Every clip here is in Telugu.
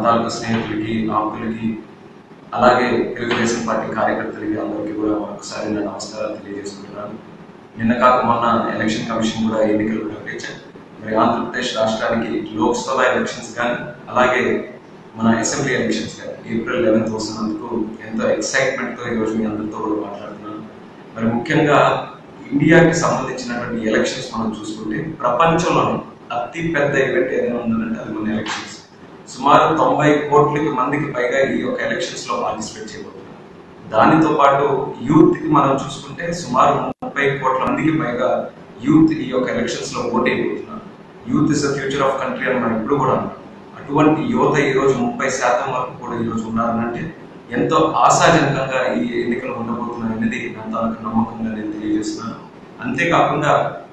తాలూకు స్నేహితులకి, ఆకులకి, అలాగే తెలుగుదేశం పార్టీ కార్యకర్తలకి అందరికీ కూడా ఒకసారి నా నమస్కారాలు తెలియజేసుకుంటున్నాను. నిన్న కాక మొన్న ఎలక్షన్ కమిషన్ కూడా ఎన్నికలు ప్రకటించారు. మరి ఆంధ్రప్రదేశ్ రాష్ట్రానికి లోక్సభ ఎలక్షన్స్ కానీ అలాగే మన అసెంబ్లీ ఎలక్షన్స్ కానీ April 11th వస్తున్నందుకు ఎంతో ఎక్సైట్మెంట్తో ఈరోజు మీ అందరితో కూడా మాట్లాడుతున్నాను. మరి ముఖ్యంగా ఇండియాకి సంబంధించినటువంటి ఎలక్షన్స్ మనం చూసుకుంటే ప్రపంచంలోనే అతి పెద్ద ఈవెంట్ ఏదైనా ఉందంటే అది మన ఎలక్షన్స్. సుమారు 90 కోట్ల మందికి పైగా ఈ యొక్క ఎలక్షన్స్ లో పార్టిసిపేట్ చేయబోతున్నారు. దానితో పాటు యూత్ కి మనం చూసుకుంటే సుమారు 30 కోట్ల మందికి పైగా యూత్ ఈ యొక్క ఎలక్షన్స్ లో ఓట్ అయిపోతున్నారు. Youth is the future of country అని మనం ఇప్పుడు కూడా అన్నాం. అటువంటి యువత ఈ రోజు 30% వరకు కూడా ఈ రోజు ఉన్నారనంటే ఎంతో ఆశాజనకంగా ఈ ఎన్నికలు ఉండబోతున్నాయి అనేది నా తాలూకు నమ్మకంగా నేను తెలియజేస్తున్నాను. అంతేకాకుండా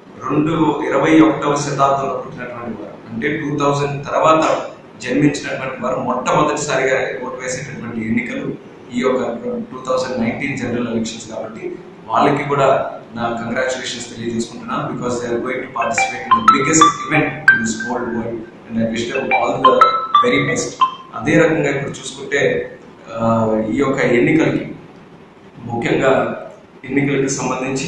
21వ శతాబ్దంలో పుట్టినటువంటి వారు అంటే 2000 తర్వాత జన్మించినటువంటి వారు మొట్టమొదటిసారిగా ఓటు వేసేటటువంటి ఎన్నికలు ఈ యొక్క 2019 జనరల్ ఎలక్షన్స్ కాబట్టి వాళ్ళకి కూడా నా కంగ్రాచులేషన్స్ తెలియజేసుకుంటున్నాను. Because they are going to participate in the biggest event in this whole world and I wish them all the very best. అదే రకంగా ఇప్పుడు చూసుకుంటే ఈ యొక్క ఎన్నికలకి ముఖ్యంగా ఎన్నికలకు సంబంధించి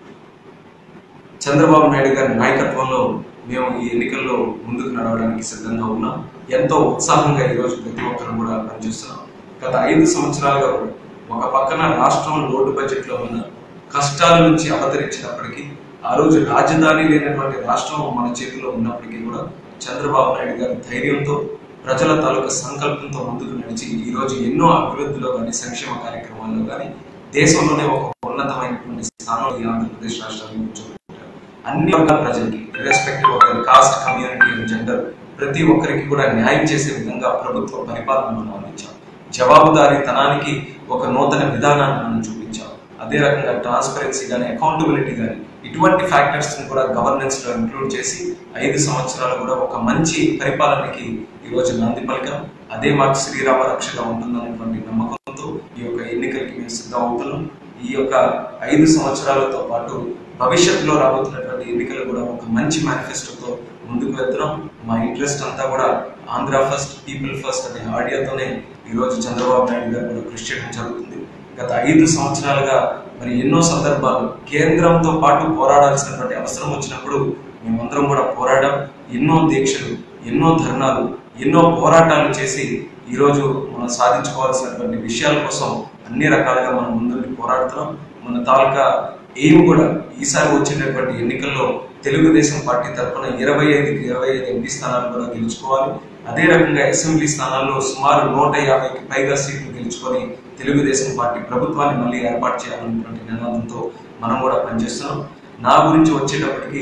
చంద్రబాబు నాయుడు గారి నాయకత్వంలో మేము ఈ ఎన్నికల్లో ముందుకు నడవడానికి సిద్ధంగా ఉన్నాం. ఎంతో ఉత్సాహంగా ఈరోజు ప్రతి ఒక్కరు కూడా పనిచేస్తున్నాం. గత 5 సంవత్సరాలుగా ఒక పక్కన రాష్ట్రం లోటు బడ్జెట్లో ఉన్న కష్టాల నుంచి అవతరించినప్పటికీ ఆ రోజు రాజధాని లేనటువంటి రాష్ట్రం మన చేతిలో ఉన్నప్పటికీ కూడా చంద్రబాబు నాయుడు గారి ధైర్యంతో ప్రజల తాలూకా సంకల్పంతో ముందుకు నడిచి ఈ రోజు ఎన్నో అభివృద్ధిలో కానీ సంక్షేమ కార్యక్రమాల్లో కానీ దేశంలోనే ఒక ఉన్నతమైనటువంటి స్థానంలో ఈ ఆంధ్రప్రదేశ్ రాష్ట్రాన్ని కూర్చోబెట్టారు. అన్ని వర్గాల ప్రజలకి irrespective of caste, community and gender ప్రతి ఒక్కరికి కూడా న్యాయం చేసే విధంగా ప్రభుత్వ పరిపాలన మనం అందించాం. జవాబుదారీతనానికి ఒక నూతన విధానాన్ని మనం చూపించాం. అదే రకంగా ట్రాన్స్పరెన్సీ కానీ అకౌంటబిలిటీ కానీ ఇటువంటి ఫ్యాక్టర్స్ కూడా గవర్నెన్స్ లో ఇంక్లూడ్ చేసి 5 సంవత్సరాలు కూడా ఒక మంచి పరిపాలనకి ఈ రోజు నాంది పలికాం. అదే మాకు శ్రీరామ రక్షగా ఉంటుందనేటువంటి నమ్మకంతో ఈ యొక్క ఎన్నికలకి మేము సిద్ధం అవుతున్నాం. ఈ యొక్క 5 సంవత్సరాలతో పాటు భవిష్యత్తులో రాబోతున్నటువంటి ఎన్నికలు కూడా ఒక మంచి మేనిఫెస్టోతో ముందుకు వెళ్తున్నాం. మా ఇంట్రెస్ట్ అంతా కూడా ఆంధ్ర ఫస్ట్, పీపుల్ ఫస్ట్ అనే ఆడియోతోనే ఈరోజు చంద్రబాబు నాయుడు గారు కూడా కృషి చేయడం జరుగుతుంది. గత 5 సంవత్సరాలుగా మరి ఎన్నో సందర్భాలు కేంద్రంతో పాటు పోరాడాల్సినటువంటి అవసరం వచ్చినప్పుడు మేమందరం కూడా పోరాడాం. ఎన్నో దీక్షలు, ఎన్నో ధర్నాలు, ఎన్నో పోరాటాలు చేసి ఈరోజు మనం సాధించుకోవాల్సినటువంటి విషయాల కోసం అన్ని రకాలుగా మనం ముందుకు పోరాడుతున్నాం. మన తాలూకా ఎయిమ్ కూడా ఈసారి వచ్చేటటువంటి ఎన్నికల్లో తెలుగుదేశం పార్టీ తరఫున 25కి 25 ఎంపీ స్థానాలు కూడా గెలుచుకోవాలి. అదే రకంగా అసెంబ్లీ స్థానాల్లో సుమారు 150కి పైగా సీట్లు గెలుచుకొని తెలుగుదేశం పార్టీ ప్రభుత్వాన్ని మళ్ళీ ఏర్పాటు చేయాలన్నటువంటి నినాదంతో మనం కూడా పనిచేస్తున్నాం. నా గురించి వచ్చేటప్పటికి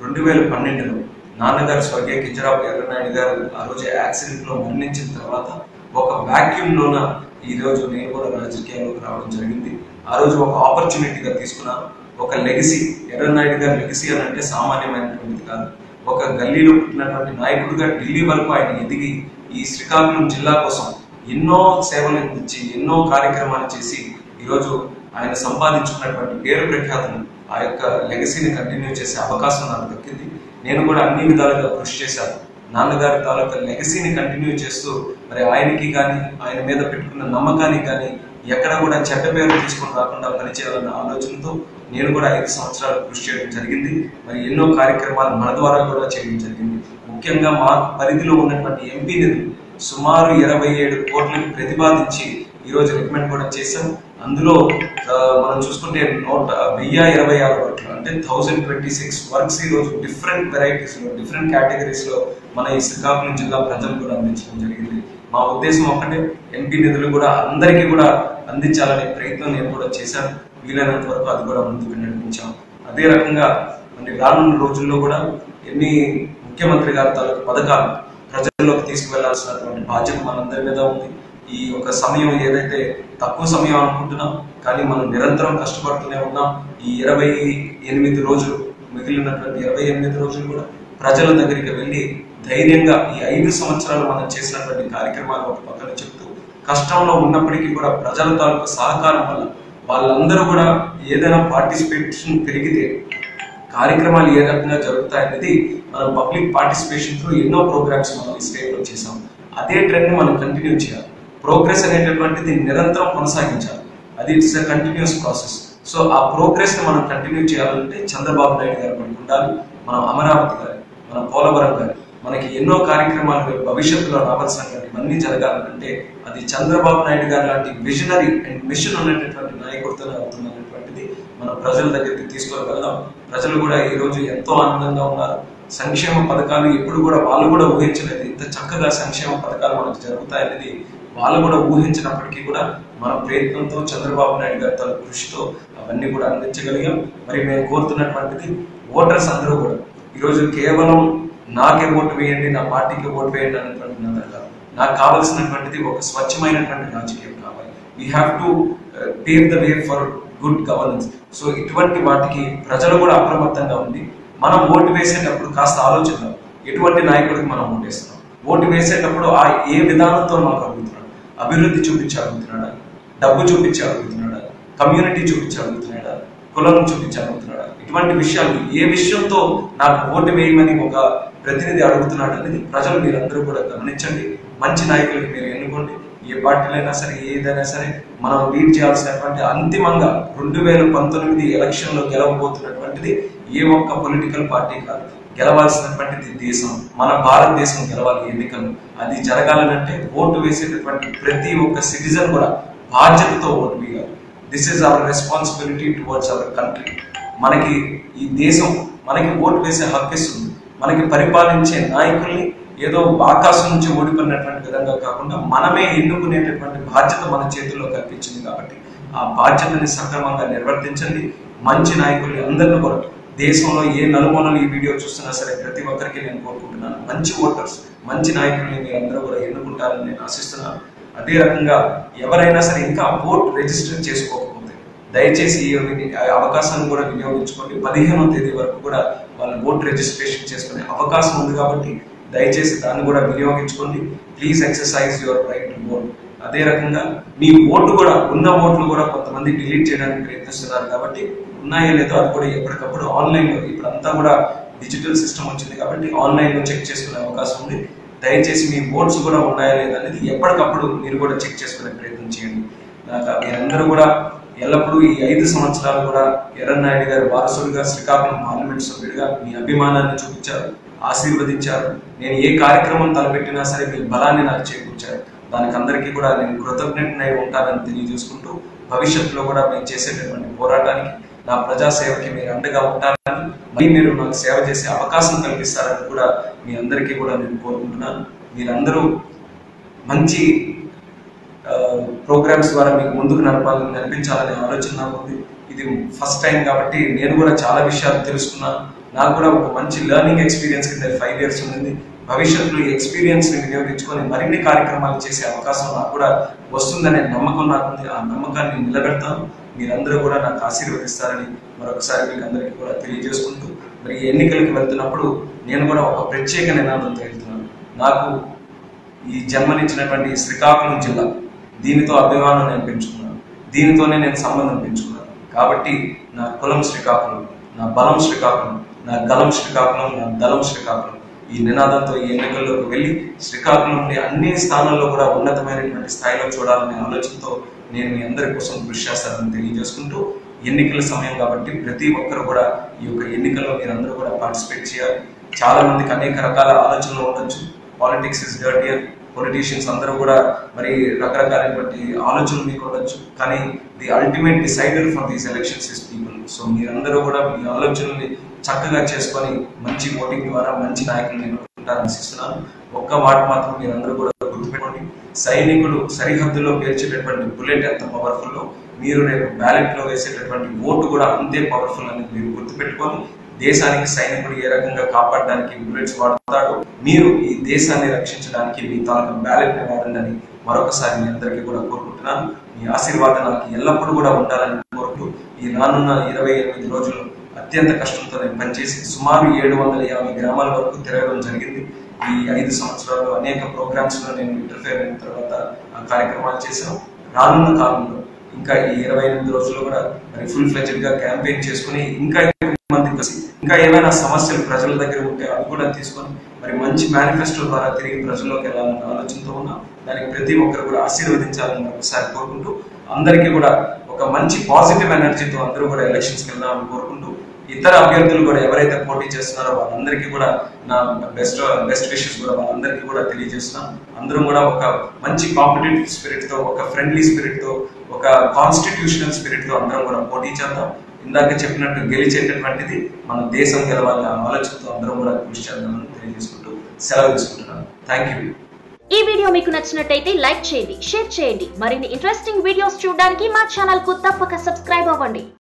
2012లో నాన్నగారు స్వర్గీయ కింజరాపు ఎర్రనాయుడు గారు ఆ రోజు యాక్సిడెంట్ లో మరణించిన తర్వాత ఒక వాక్యూమ్ లోన ఈ రోజు నేను కూడా రాజకీయాల్లోకి రావడం జరిగింది. ఆ రోజు ఒక ఆపర్చునిటీగా తీసుకున్నాను. ఒక లెగసీ, ఎర్రనాయుడు గారి లెగసీ అని అంటే సామాన్యమైనటువంటిది కాదు. ఒక గల్లీలో పుట్టినటువంటి నాయకుడిగా ఢిల్లీ వరకు ఆయన ఎదిగి ఈ శ్రీకాకుళం జిల్లా కోసం ఎన్నో సేవలు అందించి ఎన్నో కార్యక్రమాలు చేసి ఈరోజు ఆయన సంపాదించుకున్నటువంటి పేరు ప్రఖ్యాతను ఆ యొక్క లెగసీని కంటిన్యూ చేసే అవకాశం నాకు దక్కింది. నేను కూడా అన్ని విధాలుగా కృషి చేశాను. నాన్నగారి తాలూకా లెగసీని కంటిన్యూ చేస్తూ మరి ఆయనకి కానీ ఆయన మీద పెట్టుకున్న నమ్మకానికి కానీ ఎక్కడ కూడా చెడ్డ పేరు తీసుకొని రాకుండా పనిచేయాలన్న ఆలోచనతో నేను కూడా 5 సంవత్సరాలు కృషి చేయడం జరిగింది. మరి ఎన్నో కార్యక్రమాలు మన ద్వారా కూడా చేయడం జరిగింది. ముఖ్యంగా మా పరిధిలో ఉన్నటువంటి ఎంపీ నిధులు సుమారు 27 కోట్లకు ప్రతిపాదించి ఈరోజు రికమెండ్ కూడా చేశాం. అందులో మనం చూసుకుంటే 1026 వర్క్లు అంటే 1026 వర్క్స్ ఈరోజు డిఫరెంట్ వెరైటీస్ లో, డిఫరెంట్ కేటగిరీస్ లో మన ఈ శ్రీకాకుళం జిల్లా ప్రజలు కూడా అందించడం జరిగింది. మా ఉద్దేశం ఒకటే, ఎంపీ నిధులు కూడా అందరికీ కూడా అందించాలనే ప్రయత్నం నేను కూడా చేశాను. వీలైనంత వరకు అది కూడా ముందుకు నడిపించాం. అదే రకంగా మరి రానున్న రోజుల్లో కూడా ఎన్ని ముఖ్యమంత్రి గారి తాలూకు పథకాలు ప్రజల్లోకి తీసుకువెళ్లాల్సినటువంటి బాధ్యత మనందరి మీద ఉంది. ఈ ఒక సమయం ఏదైతే తక్కువ సమయం అనుకుంటున్నాం, కానీ మనం నిరంతరం కష్టపడుతూనే ఉన్నాం. ఈ 28 రోజులు, మిగిలినటువంటి 28 రోజులు కూడా ప్రజల దగ్గరికి వెళ్ళి ధైర్యంగా ఈ 5 సంవత్సరాలు మనం చేసినటువంటి కార్యక్రమాలు ఒక పక్కన చెప్తూ, కష్టంలో ఉన్నప్పటికీ కూడా ప్రజల తాలూకు సహకారం వల్ల వాళ్ళందరూ కూడా ఏదైనా పార్టిసిపేషన్ పెరిగితే కార్యక్రమాలు ఏ రకంగా జరుగుతాయనేది మనం పబ్లిక్ పార్టిసిపేషన్ తో ఎన్నో ప్రోగ్రామ్స్ మనం ఈ స్టేట్ లో చేసాం. అదే ట్రెండ్ మనం కంటిన్యూ చేయాలి. ప్రోగ్రెస్ అనేటటువంటిది నిరంతరం కొనసాగించాలి. అది it's a continuous process. So ఆ ప్రోగ్రెస్ ని మనం కంటిన్యూ చేయాలంటే చంద్రబాబు నాయుడు గారు మనకు ఉండాలి, మనం అమరావతి గారు, మన పోలవరం గారు, మనకి ఎన్నో కార్యక్రమాలు భవిష్యత్తులో రావాల్సినటువంటి ఇవన్నీ జరగాలంటే అది చంద్రబాబు నాయుడు గారు లాంటి విజనరీ అండ్ మిషన్ ఉన్నటువంటి నాయకుడితో అవుతున్నటువంటిది మనం ప్రజల దగ్గరికి తీసుకోగలుగుతాం. ప్రజలు కూడా ఈ రోజు ఎంతో ఆనందంగా ఉన్నారు. సంక్షేమ పథకాలు ఎప్పుడు కూడా వాళ్ళు కూడా ఊహించలేదు, ఇంత చక్కగా సంక్షేమ పథకాలు మనకు జరుగుతాయనేది వాళ్ళు కూడా ఊహించినప్పటికీ కూడా మన ప్రయత్నంతో చంద్రబాబు నాయుడు గారి తన కృషితో అవన్నీ కూడా అందించగలిగాం. మరి మేము కోరుతున్నటువంటిది ఓటర్స్ అందరూ కూడా ఈరోజు కేవలం నాకే ఓటు వేయండి, నా పార్టీకి ఓటు వేయండి అనేటువంటి కాదు. నాకు కావాల్సినటువంటిది ఒక స్వచ్ఛమైనటువంటి రాజకీయం కావాలి. We have to pave the way for good governance. So ఇటువంటి వాటికి ప్రజలు కూడా అప్రమత్తంగా ఉండి మనం ఓటు వేసేటప్పుడు కాస్త ఆలోచిద్దాం, ఎటువంటి నాయకుడికి మనం ఓటేస్తున్నాం. ఓటు వేసేటప్పుడు ఆ ఏ విధానంతో మాకు అడుగుతున్నాడు, అభివృద్ధి చూపించి అడుగుతున్నాడా, డబ్బు చూపించి అడుగుతున్నాడా, కమ్యూనిటీ చూపించి అడుగుతున్నాడా, కులం చూపించి అడుగుతున్నాడా, ఇటువంటి విషయాలు ఏ విషయంతో నాకు ఓటు వేయమని ఒక ప్రతినిధి అడుగుతున్నాడు అనేది ప్రజలు మీరందరూ కూడా గమనించండి. మంచి నాయకులకి మీరు ఎన్నుకోండి. ఏ పార్టీలైనా సరే ఏదైనా సరే మనం లీడ్ చేయాల్సినటువంటి అంతిమంగా 2019 ఎలక్షన్లో గెలవబోతున్నటువంటిది ఏ ఒక్క పొలిటికల్ పార్టీ కాదు, గెలవాల్సినటువంటిది దేశం, మన భారతదేశం గెలవాలి ఎన్నికలు. అది జరగాలంటే ఓటు వేసేటటువంటి ప్రతి ఒక్క సిటిజన్ కూడా బాధ్యతతో ఓటు వేయాలి. This is our responsibility towards our country. మనకి ఈ దేశం మనకి ఓటు వేసే హక్కు ఇస్తుంది. మనకి పరిపాలించే నాయకుల్ని ఏదో ఆకాశం నుంచి ఓడిపోయినటువంటి విధంగా కాకుండా మనమే ఎన్నుకునేటటువంటి బాధ్యత మన చేతుల్లో కల్పించింది. కాబట్టి ఆ బాధ్యతని సక్రమంగా నిర్వర్తించండి. మంచి నాయకుల్ని అందరినీ కూడా దేశంలో ఏ నలుమూలలు ఈ వీడియో చూస్తున్నా సరే ప్రతి ఒక్కరికి నేను కోరుకుంటున్నాను, మంచి ఓటర్స్, మంచి నాయకుల్ని మీరు అందరూ కూడా ఎన్నుకుంటారని నేను ఆశిస్తున్నాను. అదే రకంగా ఎవరైనా సరే ఇంకా ఓట్ రిజిస్టర్ చేసుకోకపోతే దయచేసి ఈ అవకాశాన్ని కూడా వినియోగించుకోండి. 15వ తేదీ వరకు కూడా వాళ్ళు ఓట్ రిజిస్ట్రేషన్ చేసుకునే అవకాశం ఉంది కాబట్టి దయచేసి దాన్ని కూడా వినియోగించుకోండి. Please exercise your right to vote. అదే రకంగా మీ ఓటు కూడా ఉన్న ఓట్లు కూడా కొంతమంది డిలీట్ చేయడానికి ప్రయత్నిస్తున్నారు కాబట్టి ఉన్నాయో లేదో అది కూడా ఎప్పటికప్పుడు ఆన్లైన్లో, ఇప్పుడంతా కూడా డిజిటల్ సిస్టమ్ వచ్చింది కాబట్టి ఆన్లైన్లో చెక్ చేసుకునే అవకాశం ఉంది. దయచేసి మీ ఓట్స్ కూడా ఉన్నాయా లేదా అనేది ఎప్పటికప్పుడు మీరు కూడా చెక్ చేసుకునే ప్రయత్నం చేయండి. మీరందరూ కూడా ఎల్లప్పుడూ ఈ 5 సంవత్సరాలు కూడా ఎర్రన్నాయుడు గారి వారసుడిగా, శ్రీకాకుళం పార్లమెంట్ సభ్యుడిగా మీ అభిమానాన్ని చూపించారు, ఆశీర్వదించారు. నేను ఏ కార్యక్రమం తలపెట్టినా సరే మీ బలాన్ని నాకు చేకూర్చారు. దానికి అందరికీ కూడా నేను కృతజ్ఞతనై ఉంటానని తెలియజేసుకుంటూ భవిష్యత్తులో కూడా మేము చేసేటటువంటి పోరాటానికి, నా ప్రజాసేవకి మీరు అండగా ఉంటారని, మళ్ళీ మీరు నాకు సేవ చేసే అవకాశం కల్పిస్తారని కూడా మీ అందరికీ కూడా నేను కోరుకుంటున్నాను. మీరందరూ మంచి ప్రోగ్రామ్స్ ద్వారా మీకు ముందుకు నడిపించాలనే ఆలోచన నాకు ఉంది. ఇది ఫస్ట్ టైం కాబట్టి నేను కూడా చాలా విషయాలు తెలుసుకున్నాను. నాకు కూడా ఒక మంచి లెర్నింగ్ ఎక్స్పీరియన్స్ కింద 5 years ఉంది. భవిష్యత్తులో ఈ ఎక్స్పీరియన్స్ని వినియోగించుకొని మరిన్ని కార్యక్రమాలు చేసే అవకాశం నాకు కూడా వస్తుందనే నమ్మకం నాకుంది. ఆ నమ్మకాన్ని నిలబెడతాను. మీరందరూ కూడా నాకు ఆశీర్వదిస్తారని మరొకసారి మీకు అందరికీ కూడా తెలియజేసుకుంటూ, మరి ఎన్నికలకు వెళ్తున్నప్పుడు నేను కూడా ఒక ప్రత్యేక నినాదంతో వెళ్తున్నాను. నాకు ఈ జన్మనిచ్చినటువంటి శ్రీకాకుళం జిల్లా, దీనితో అభిమానం నేను పెంచుకున్నాను, దీనితోనే నేను సంబంధం పెంచుకున్నాను. కాబట్టి నా కులం శ్రీకాకుళం, నా బలం శ్రీకాకుళం, నా గలం శ్రీకాకుళం, నా దళం శ్రీకాకుళం. ఈ నినాదంతో ఈ ఎన్నికల్లోకి వెళ్ళి శ్రీకాకుళంని అన్ని స్థానాల్లో కూడా ఉన్నతమైనటువంటి స్థాయిలో చూడాలనే ఆలోచనతో నేను మీ అందరి కోసం కృషి చేస్తానని తెలియజేసుకుంటూ, ఎన్నికల సమయం కాబట్టి ప్రతి ఒక్కరు కూడా ఈ యొక్క ఎన్నికల్లో మీరందరూ కూడా పార్టిసిపేట్ చేయాలి. చాలా మందికి అనేక రకాల ఆలోచనలు ఉండొచ్చు. పాలిటిక్స్ ఇస్ డర్టియర్, పొలిటీషియన్స్ అందరూ కూడా మరి రకరకాలైనటువంటి ఆలోచనలు మీకు ఉండొచ్చు. కానీ the ultimate decider for these elections is people. So మీరందరూ కూడా మీ ఆలోచనల్ని చక్కగా చేసుకొని మంచి ఓటింగ్ ద్వారా మంచి నాయకులను ఎన్నుకుంటారని ఆశిస్తున్నాను. ఒక్క మాట మాత్రం మీరందరూ కూడా గుర్తుపెట్టుకోండి, సైనికులు సరిహద్దులో పేర్చేటటువంటి బుల్లెట్ ఎంత పవర్ఫుల్లో, మీరు రేపు బ్యాలెట్ లో వేసేటటువంటి ఓటు కూడా అంతే పవర్ఫుల్ అనేది మీరు గుర్తుపెట్టుకొని, దేశానికి సైనికుడు ఏ రకంగా కాపాడడానికి బుల్లెట్స్ వాడతాడో మీరు ఈ దేశాన్ని రక్షించడానికి మీ తాలూకా బ్యాలెట్ ని వాడండి మరొకసారి మీ అందరికీ కూడా కోరుకుంటున్నాను. మీ ఆశీర్వాదం నాకు ఎల్లప్పుడూ కూడా ఉండాలని కోరుకుంటూ, ఈ రానున్న 28 రోజులు అత్యంత కష్టంతో నేను పనిచేసి సుమారు 750 గ్రామాల వరకు తిరగడం జరిగింది. ఈ 5 సంవత్సరాల్లో అనేక ప్రోగ్రామ్స్ లో నేను ఇంటర్ఫేర్ అయిన తర్వాత ఆ కార్యక్రమాలు చేశాను. రానున్న కాలంలో ఇంకా ఈ 28 రోజుల్లో కూడా మరి ఫుల్ ఫ్లెడ్జ్డ్ గా క్యాంపెయిన్ చేసుకుని ఇంకా మంది ఇంకా ఏమైనా సమస్యలు ప్రజల దగ్గర ఉంటే అవి కూడా తీసుకొని మరి మరి మంచి మేనిఫెస్టో ద్వారా తిరిగి ప్రజల్లోకి వెళ్ళాలన్న ఆలోచనతో ఉన్నాం. దానికి ప్రతి ఒక్కరు కూడా ఆశీర్వదించాలని ఒకసారి కోరుకుంటూ, అందరికీ కూడా ఒక మంచి పాజిటివ్ ఎనర్జీతో అందరూ కూడా ఎలక్షన్స్కి వెళ్దామని కోరుకుంటూ, ఇతర అభ్యర్థులు కూడా ఎవరైతే పోటీ చేస్తున్నారో వాళ్ళందరికీ కూడా నా బెస్ట్ విషెస్ కూడా వాళ్ళందరికీ కూడా తెలియజేస్తున్నాం. అందరం కూడా ఒక మంచి కాంపిటేటివ్ స్పిరిట్తో, ఒక ఫ్రెండ్లీ స్పిరిట్తో, ఒక కాన్స్టిట్యూషనల్ స్పిరిట్తో అందరం కూడా పోటీ చేద్దాం. ఇందాక చెప్పినట్టు గెలిచేటటువంటిది మన దేశం గెలవాలి ఆ ఆలోచనతో అందరం కూడా కృషి చేద్దామని తెలియజేసుకుంటూ సెలవు తీసుకుంటున్నాను. Thank you. ఈ వీడియో మీకు నచ్చినట్టయితే లైక్ చేయండి, షేర్ చేయండి. మరిన్ని ఇంట్రెస్టింగ్ వీడియోస్ చూడడానికి మా ఛానల్ కు తప్పక సబ్స్క్రైబ్ అవ్వండి.